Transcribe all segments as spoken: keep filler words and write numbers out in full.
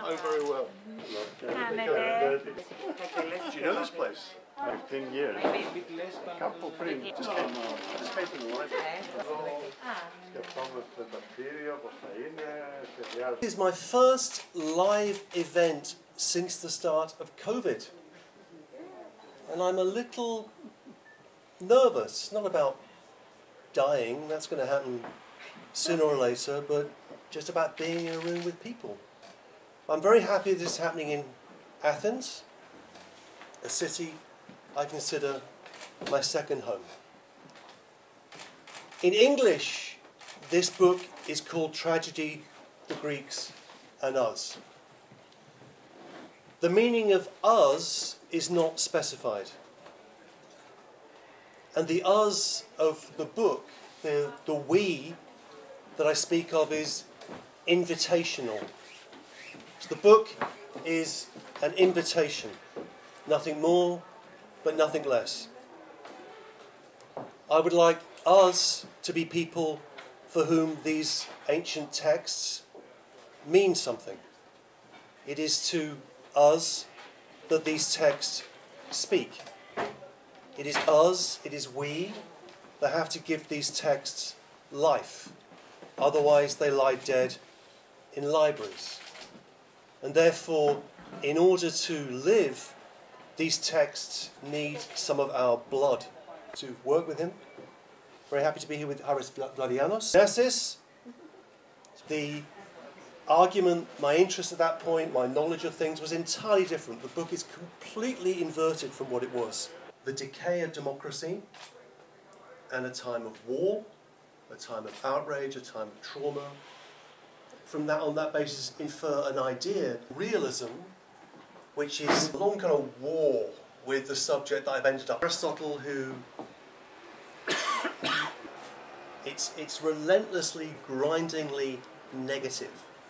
Oh, very well. Do you know this place? fifteen years. A couple of pretty just came on. Just came from the This is my first live event since the start of COVID. And I'm a little nervous, not about dying, that's going to happen sooner or later, but just about being in a room with people. I'm very happy this is happening in Athens, a city I consider my second home. In English, this book is called Tragedy, the Greeks and Us. The meaning of us is not specified. And the us of the book, the, the we that I speak of, is invitational. So the book is an invitation, nothing more but nothing less. I would like us to be people for whom these ancient texts mean something. It is to us that these texts speak. It is us, it is we that have to give these texts life. Otherwise they lie dead in libraries. And therefore, in order to live, these texts need some of our blood. To work with him. Very happy to be here with Haris Vladianos. Genesis, the argument, my interest at that point, my knowledge of things was entirely different. The book is completely inverted from what it was. The decay of democracy and a time of war, a time of outrage, a time of trauma. From that, on that basis, infer an idea, realism, which is a long kind of war with the subject that I've ended up. Aristotle, who it's it's relentlessly, grindingly negative.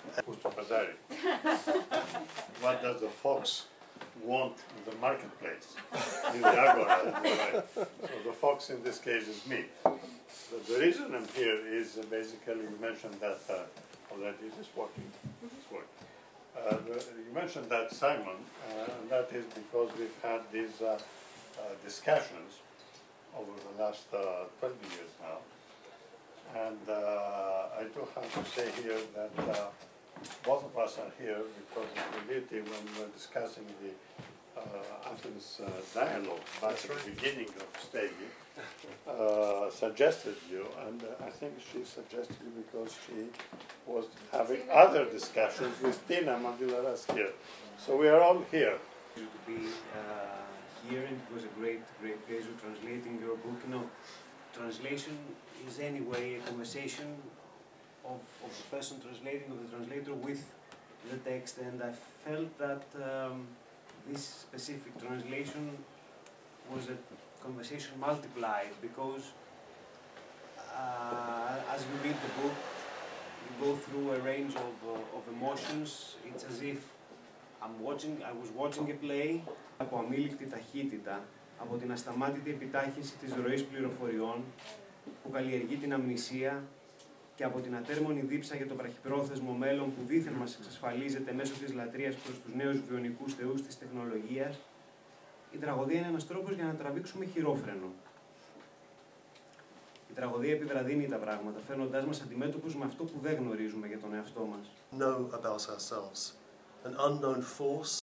What does the fox want in the marketplace? In the agora. So the fox in this case is me. So the reason I'm here is uh, basically you mentioned that uh, oh, that is this working. It's working. Uh, you mentioned that Simon, uh, and that is because we've had these uh, uh, discussions over the last uh, twenty years now. And uh, I do have to say here that uh, both of us are here because of reality when we're discussing the uh, Athens uh, dialogue back at the beginning of Stegi, uh, suggested you, and uh, I think she suggested you because she was having other discussions with Tina Mandilaras here. So we are all here. To be uh, here, and it was a great, great pleasure translating your book. You know, translation is anyway a conversation of, of the person translating, of the translator with the text, and I felt that um, this specific translation was a conversation multiplied because uh, as you read the book, you go through a range of, uh, of emotions. It's as if I'm watching, I was watching a play από αμήλικτη ταχύτητα, από την ασταμάτητη επιτάχυνση της ροής πληροφοριών που καλλιεργεί την αμνησία και από την ατέρμονη δίψα για το βραχυπρόθεσμο μέλλον που δήθεν μας εξασφαλίζεται μέσω της λατρείας προς τους νέους βιονικούς θεούς της τεχνολογίας, η τραγωδία είναι ένας τρόπος για να τραβήξουμε χειρόφρενο. Η τραγωδία επιβραδύνει τα πράγματα, φέρνοντάς μας αντιμέτωπους με αυτό που δεν γνωρίζουμε για τον εαυτό μας. Know about ourselves. An unknown force